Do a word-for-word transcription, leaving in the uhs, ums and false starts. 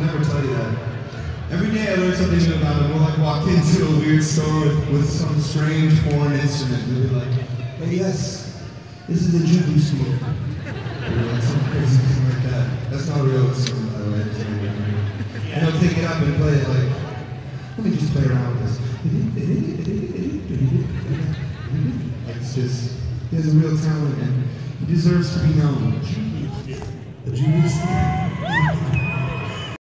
never tell you that. Every day I learn something new about him. We'll like walk into a weird store with, with some strange foreign instrument. We'll be like, hey, yes, this is a juju smoke. Or like some crazy thing like that. That's not a real instrument, by the way. And he'll take it up and play it like, let me just play around with this. Like it's just, he has a real talent and he deserves to be known. A genius.